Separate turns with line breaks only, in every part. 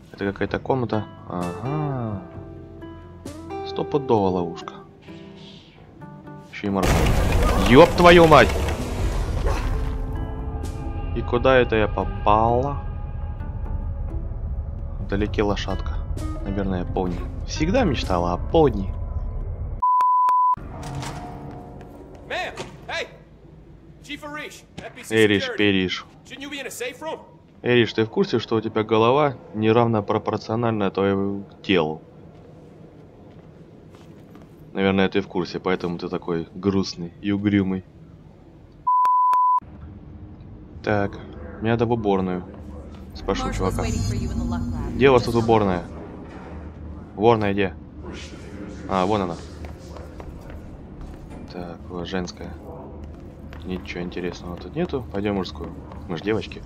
Это какая-то комната. Ага. Стопудовая ловушка. Еще и морковь. Ёб твою мать! И куда это я попала? Вдалеке лошадка. Наверное, пони. Всегда мечтала о пони. Эриш, Периш. Эриш, ты в курсе, что у тебя голова неравно пропорциональна твоему телу? Наверное, ты в курсе, поэтому ты такой грустный и угрюмый. Так, мне надо в уборную. Спрошу чувака. Где у вас тут уборная? Уборная где? А, вон она. Так, вот женская. Ничего интересного тут нету. Пойдем в мужскую. Мы ж девочки.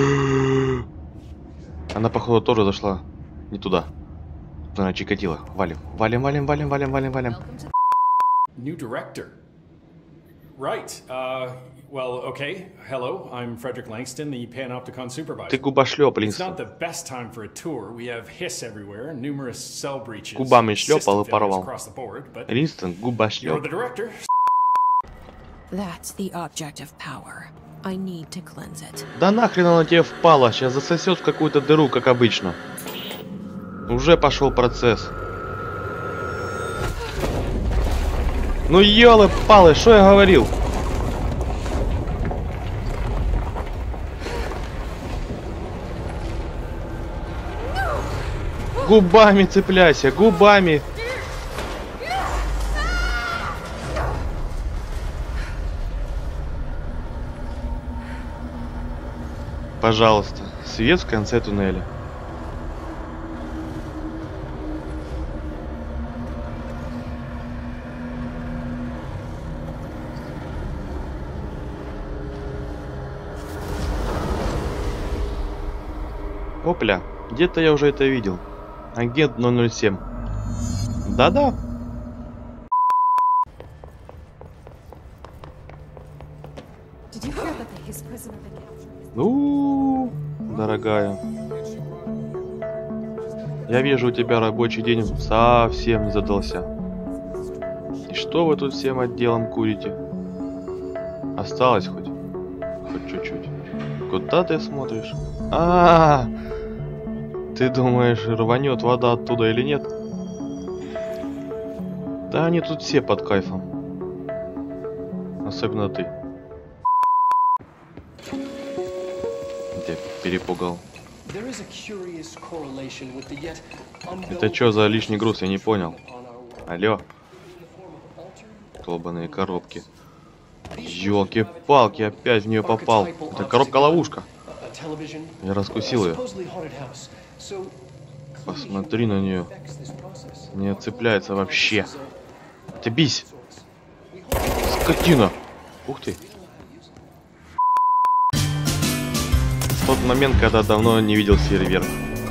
Она, походу, тоже зашла не туда. Она Чикатило. Валим. Валим, валим, валим, валим, валим, валим.
New director. Right. Well, okay. Hello, I'm Frederick Langston, the Panopticon supervisor.
Ты губошлёп,
It's
Линстон.
not the best time for a tour. We have hiss everywhere, numerous cell breaches,
Губами шлёпал и
system failures
порвал.
across the board, but
Линстон,
you're
губошлёп.
the director.
That's the object of power. I need to cleanse it.
Да нахрен она тебе впала? Сейчас засосет в какую-то дыру, как обычно. Уже пошел процесс. Ну ёлы-палы, что я говорил? Губами цепляйся, губами. Пожалуйста, свет в конце туннеля. Опля, где-то я уже это видел. Агент 007. Да-да. Ну, дорогая. Я вижу, у тебя рабочий день совсем не задался. И что вы тут всем отделом курите? Осталось хоть? Хоть чуть-чуть. Куда ты смотришь? Ты думаешь, рванет вода оттуда или нет? Да они тут все под кайфом. Особенно ты. Тебя перепугал. Это что за лишний груз, я не понял. Алло. Долбаные коробки. Ёлки-палки, опять в нее попал. Это коробка-ловушка. Я раскусил ее. Посмотри на нее. Не цепляется вообще. Отбись. Скотина. Ух ты. Тот момент, когда давно не видел фейерверк.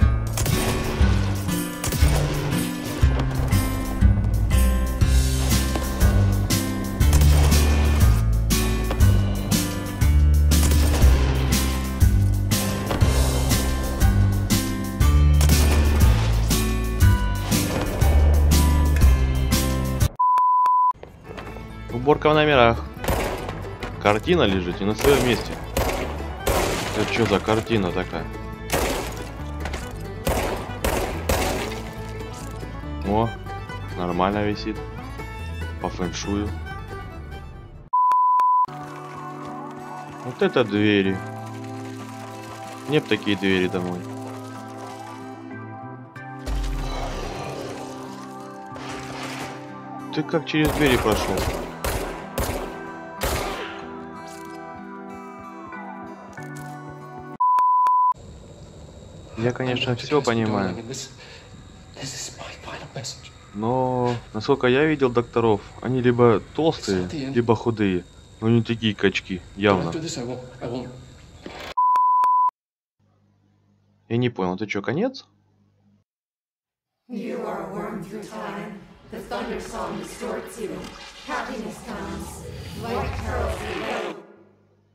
Уборка в номерах. Картина лежит не на своем месте. Это что за картина такая? О, нормально висит. По фэншую. Вот это двери. Мне б такие двери домой. Ты как через двери прошел? Я, конечно, все понимаю. Но, насколько я видел докторов, они либо толстые, либо худые. Но не такие качки, явно. Я не понял, ты что, конец?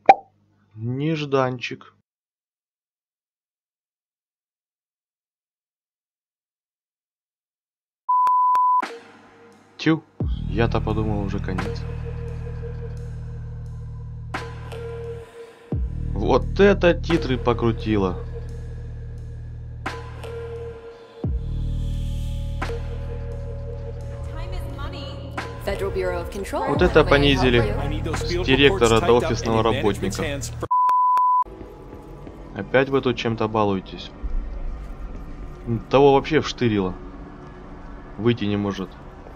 Нежданчик. Тю, я-то подумал, уже конец. Вот это титры покрутило. Вот это понизили с директора до офисного работника. Опять вы тут чем-то балуетесь. Того вообще вштырило. Выйти не может.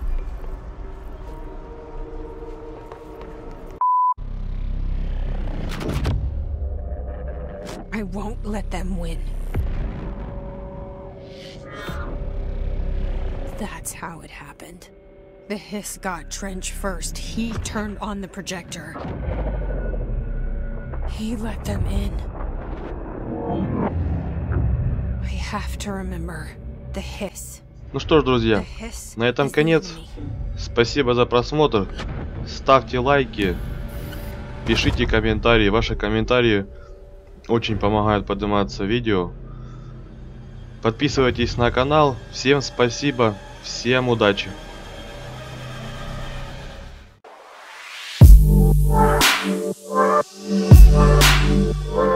I won't let them win. That's how it happened. The Hiss got Trench first. He turned on the projector. He let them in. I have to remember the Hiss.
Ну что ж, друзья, на этом конец. Спасибо за просмотр. Ставьте лайки, пишите комментарии. Ваши комментарии очень помогают подниматься видео. Подписывайтесь на канал. Всем спасибо, всем удачи.
What?